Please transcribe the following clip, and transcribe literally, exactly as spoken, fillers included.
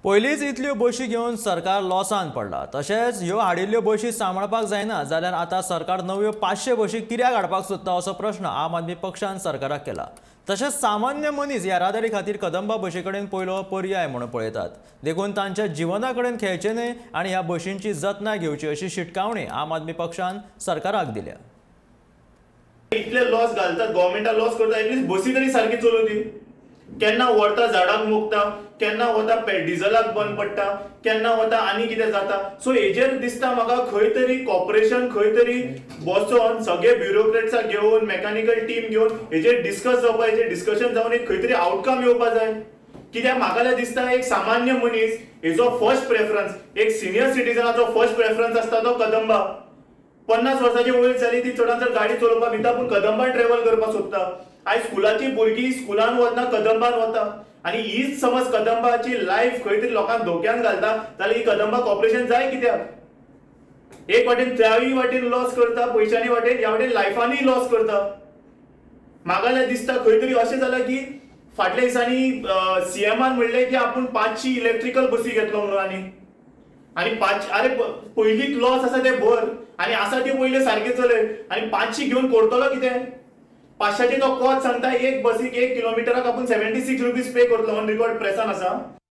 पयलींच इतल्यो बशी घेवन सरकार लॉसान पडला। तशेंच ह्यो हाडिल्ल्यो बशी सांबाळपाक जायना जाल्यार आतां सरकार नव्यो पांचशे बशी कित्याक हाडपाक सोदता असो प्रश्न आम आदमी पक्षान सरकाराक केला। तशेंच सामान्य मनीस येरादारी खातीर कदंबा बशी कडेन पयलो पर्याय म्हणून पळयतात। देखून तांच्या जिवना कडेन खेळचे न्हय आनी ह्या बशींची जतनाय घेवची अशी शिटकावणी आम आदमी पक्षान सरकाराक दिल्या। इतले लॉस घालतात, गव्हर्नमेंटा लॉस करता, एटलीस्ट बसी तरी सारकी चलोव दी। केन्ना वरता झाडाक मोगता, केन्ना वता डिझलाक बंद पडटा, केन्ना वता आनी कितें जाता। सो हेजेर दिसता म्हाका खंय तरी कॉर्पोरेशन खंय तरी बसोन सगळे ब्युरोक्रेट्साक घेवन मेकॅनिकल टीम घेवन हेजेर डिस्कस जावपा, हेजेर डिस्कशन जावन एक खंय तरी आउटकम येवपा जाय। कित्याक म्हाका दिसता एक सामान्य मनीस हेजो फर्स्ट प्रेफरन्स, एक सिनियर सिटीजनाचो फर्स्ट प्रेफरन्स आसता तो कदंबा। पन्नास वर्सांची वयर जाली ती चडांत चड गाडी चलोवपाक भिता पूण कदंबान ट्रॅव्हल करपाक सोदता। आयज स्कुलाची भुरगीं स्कुलान वतना कदंबान वता आनी हीच समज कदंबाची लायफ खंय तरी लोकांक धोक्यान घालता जाल्यार ही कदंबा कॉर्पोरेशन जाय कित्याक? एक वाटेन त्याय वाटेन लॉस करता पयशांनी वाटेन, ह्या वाटेन लायफांनी लॉस करता। म्हाका दिसता खंय तरी अशें जालां की फाटल्या दिसांनी सीएमान म्हणलें की आपूण पांचशी इलेक्ट्रिकल बसी घेतलो म्हणून आनी आनी पांच अरे पयलींच लॉस आसा ते भर आनी आसा ते पयले सारखे चलय आनी पांचशी घेवन करतलो कितें? पांचशाचे तो कोच सांगता एक बसीक एक किलोमिटराक आपूण सेव्हन्टी सिक्स रुपीज पे करतलो ऑन रिकॉर्ड प्रेसान आसा।